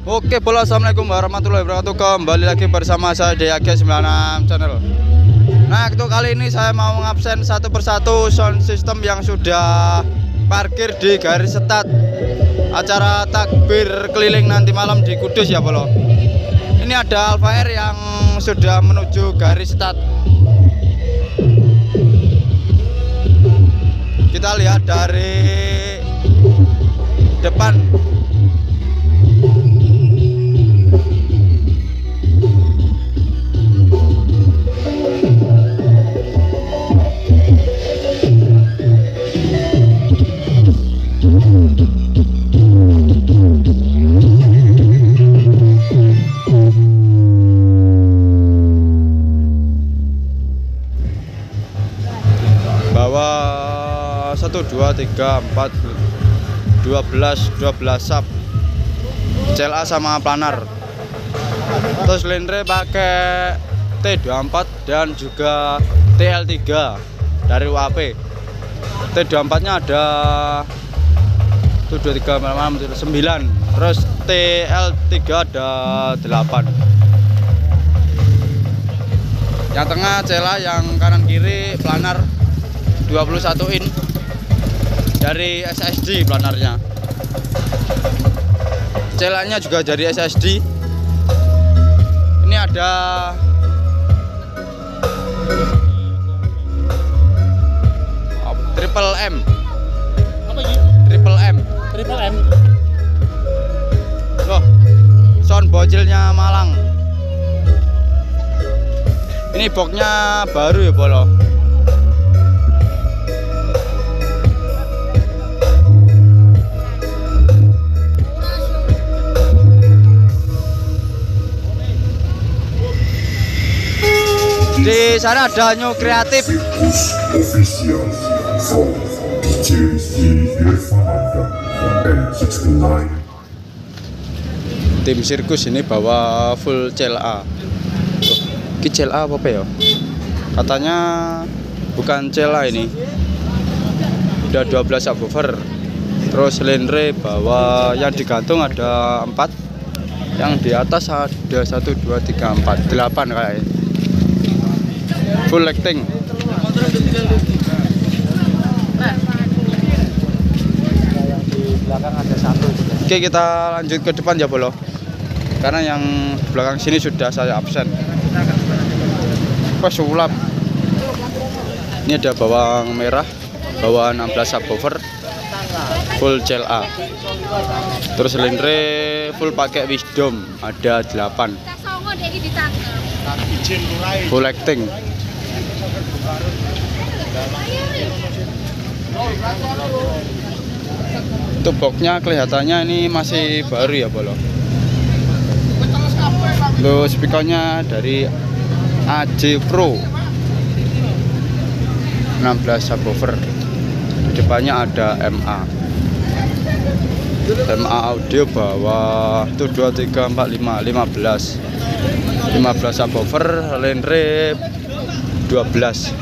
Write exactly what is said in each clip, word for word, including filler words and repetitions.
Oke, bolo, assalamualaikum warahmatullahi wabarakatuh. Kembali lagi bersama saya D A G sembilan enam Channel. Nah, untuk kali ini saya mau ngabsen satu persatu sound system yang sudah parkir di garis start acara takbir keliling nanti malam di Kudus ya, bolo. Ini ada Alfa Air yang sudah menuju garis start. Kita lihat dari depan. Bawa satu dua tiga empat dua belas dua belas sub C L A sama planar. Terus lendre pakai T dua puluh empat dan juga T L tiga dari U A P. T dua puluh empat nya ada tujuh tiga enam sembilan, terus T L tiga ada delapan. Yang tengah C L A, yang kanan kiri planar dua puluh satu in dari S S D planarnya. C L A-nya juga dari S S D. Ini ada Triple M. Apa ini? Triple M. Triple M. Loh, sound bocilnya Malang. Ini boxnya baru ya, bolo. Di sana ada New Kreatif. Official from D J Irfananda M enam sembilan. Tim sirkus ini bawa full C L A. Ini C L A apa ya? Katanya bukan C L A ini. Udah dua belas subwoofer. Terus lendre bawa yang digantung ada empat. Yang di atas ada satu dua tiga empat delapan kayaknya. Full lighting. Oke, kita lanjut ke depan ya, bolo. Karena yang belakang sini sudah saya absen. Wah, sulap. Ini ada bawang merah, bawaan enam belas subwoofer, full C L A. Terus lendre full pakai Wisdom ada delapan. Full lighting. Untuk boxnya kelihatannya ini masih baru ya, bolo. Untuk speakernya dari A J Pro enam belas subwoofer. Di depannya ada M A. M A audio bawah tuh dua tiga empat lima lima belas. lima belas subwoofer, lendre dua belas.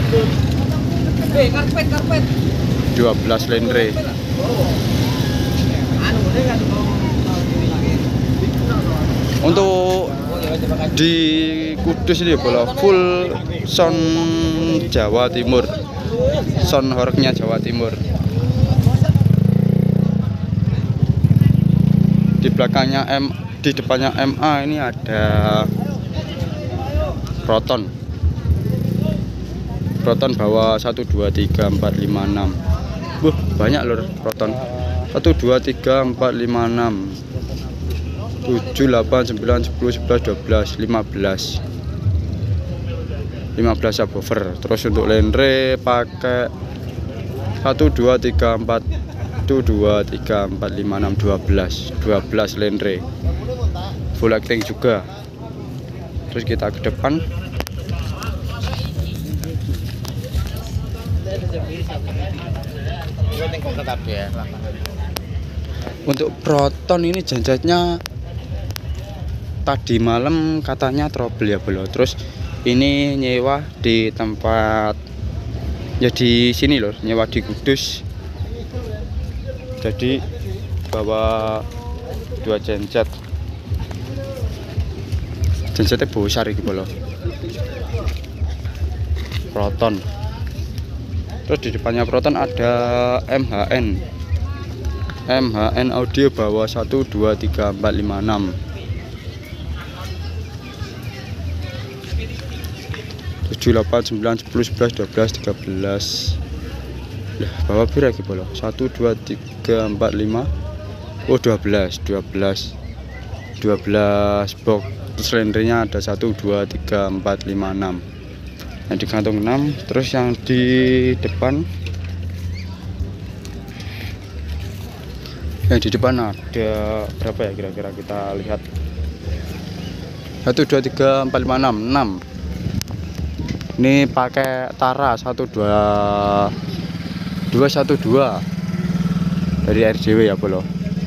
dua belas lendre. Untuk di Kudus ini bola full sound Jawa Timur. Sound horornya Jawa Timur. Di belakangnya M, di depannya M A ini ada Proton. Proton bawa satu dua tiga empat lima enam. Wah, banyak lor Proton. satu dua tiga empat lima enam tujuh delapan sembilan sepuluh sebelas dua belas lima belas. lima belas subwoofer. Terus untuk lendre pakai satu dua tiga empat satu dua tiga empat lima enam dua belas. dua belas lendre. Full lighting juga. Terus kita ke depan. Untuk Proton ini gensetnya tadi malam katanya trouble ya, belo. Terus ini nyewa di tempat ya di sini loh, nyewa di Kudus. Jadi bawa dua genset Gensetnya besar iki bolo. Proton. Terus di depannya Proton ada M H N. M H N audio bawah satu dua tiga empat lima enam. tujuh delapan sembilan sepuluh sebelas dua belas tiga belas. Lah, bawah pira iki bolo? satu dua tiga empat lima. Oh, dua belas, dua belas. dua belas box. Terus lendernya ada satu dua tiga empat lima enam. Yang di kantong enam, terus yang di depan yang di depan ada berapa ya kira-kira, kita lihat. satu dua tiga empat lima enam, enam. Ini pakai Tara satu dua dua satu dua dari R J W ya bolo,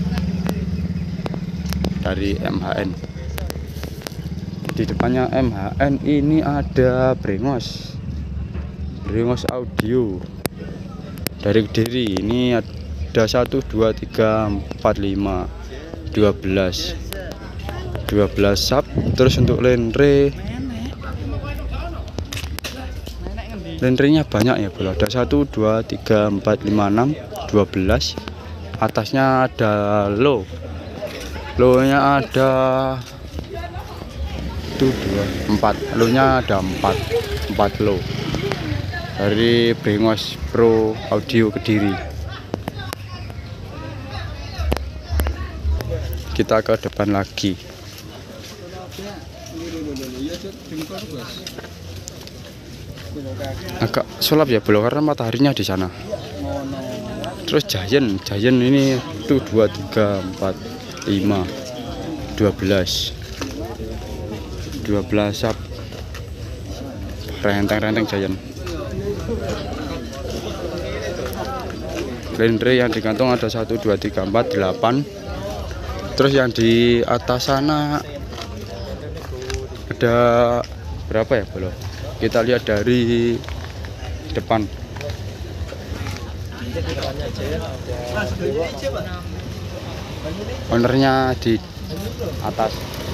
dari M H N. Di depannya M H N ini ada Brengos, Brengos audio dari Kediri. Ini ada satu dua tiga empat lima dua belas dua belas sub. Terus untuk lenre, lenrenya banyak ya bolo, ada satu dua tiga empat lima enam dua belas. Atasnya ada low, low nya ada satu dua empat, low nya ada empat, empat low dari Brengos Pro Audio Kediri. Kita ke depan lagi. Agak sulap ya bolo karena mataharinya di sana. Terus Giant, Giant ini tuh dua tiga empat lima dua belas dua belas sub, renteng-renteng Giant. Lenre yang di kantong ada satu dua tiga empat delapan. Terus yang di atas sana ada berapa ya bolo? Kita lihat dari depan. Ownernya di atas.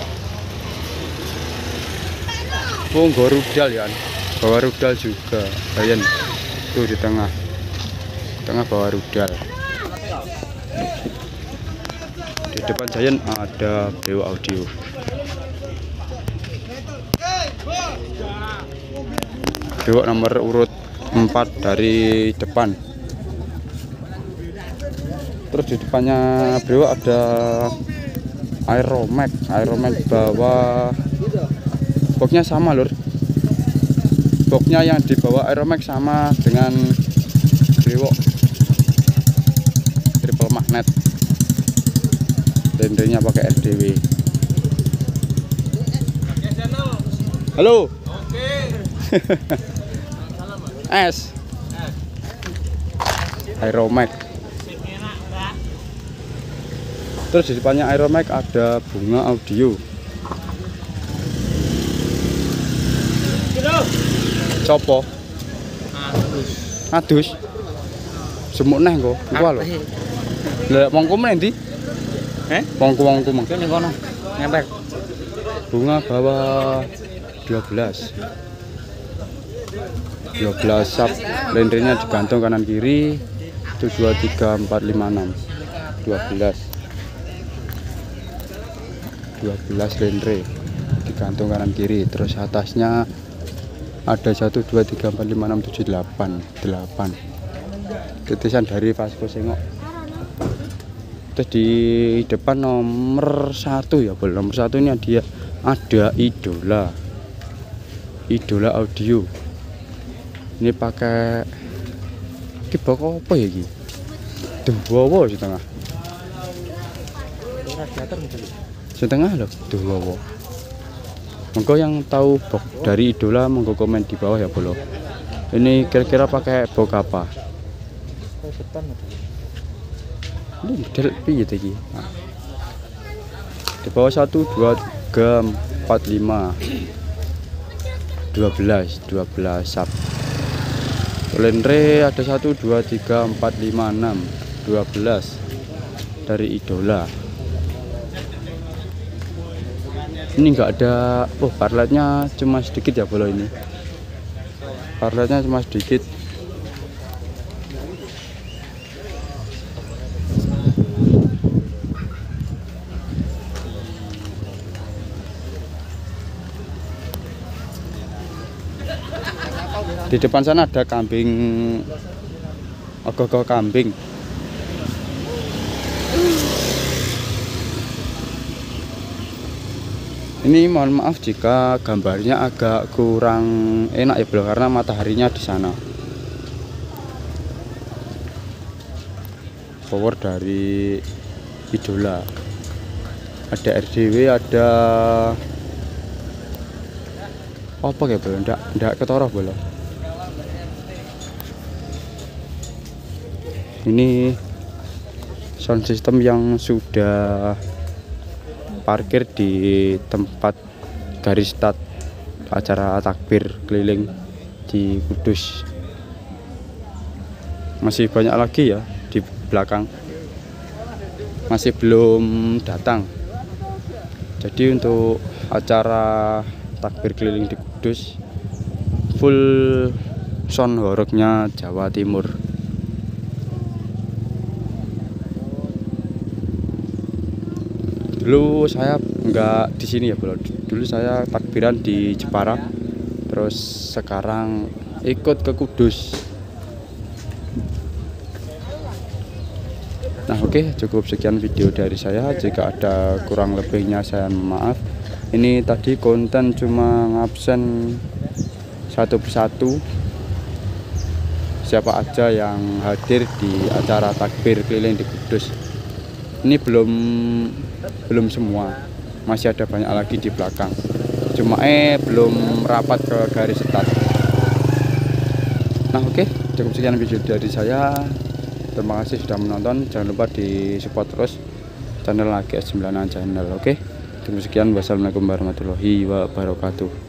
Oh, bawa rudal ya, bawa rudal juga. Giant tuh di tengah, tengah bawa rudal. Di depan Giant ada Breo Audio. Breo nomor urut empat dari depan. Terus di depannya Breo ada Aeromax, Aeromax bawah. Boxnya sama lur, boxnya yang di bawah Aeromax sama dengan Breo, triple magnet. Lendernya pakai R D W. Halo. Oke. S. Aeromax. Terus di depannya Aeromax ada Bunga Audio. Copo? Adus. Adus. Semuk neh kok. Iku lho. Lah wongku meneh ndi? Eh? Wongku-wongku mong. Kene kono. Nempel. Bunga bawah dua belas. dua belas sub, lendernya digantung kanan kiri. Itu dua tiga empat lima enam. dua belas. dua belas lendre digantung kanan kiri. Terus atasnya ada satu dua tiga empat lima enam tujuh delapan, delapan. Titisan dari Vasco Sengok. Terus di depan nomor satu ya bol, nomor satu ini dia ada Idola, Idola Audio. Ini pakai kibak apa ya ini? Dua di tengah. Setengah loh, dua. Monggo yang tahu box dari Idola monggo komen di bawah ya bolo. Ini kira-kira pakai box apa? Ini model piye iki? Nah. Di bawah satu dua tiga empat lima dua belas dua belas sub. Lenre ada satu dua tiga empat lima enam dua belas dari Idola. Ini nggak ada, oh parletnya cuma sedikit ya bolo ini. Parletnya cuma sedikit. Di depan sana ada kambing, ogoh-ogoh kambing. Ini mohon maaf jika gambarnya agak kurang enak ya bro, karena mataharinya di sana. Power dari idola. Ada R D W, ada apa ya bro? Ndak ndak ketoroh bro. Ini sound system yang sudah parkir di tempat garis start acara takbir keliling di Kudus. Masih banyak lagi ya di belakang, masih belum datang. Jadi untuk acara takbir keliling di Kudus full sound horoknya Jawa Timur. Dulu saya nggak di sini ya bro, dulu saya takbiran di Jepara, terus sekarang ikut ke Kudus. Nah oke, okay, cukup sekian video dari saya. Jika ada kurang lebihnya saya maaf. Ini tadi konten cuma ngabsen satu persatu siapa aja yang hadir di acara takbir keliling di Kudus. Ini belum belum semua, masih ada banyak lagi di belakang, cuma eh belum rapat ke garis start. Nah oke, okay, cukup sekian video dari saya. Terima kasih sudah menonton, jangan lupa di support terus channel A G S sembilan channel. Oke okay? Cukup sekian, wassalamualaikum warahmatullahi wabarakatuh.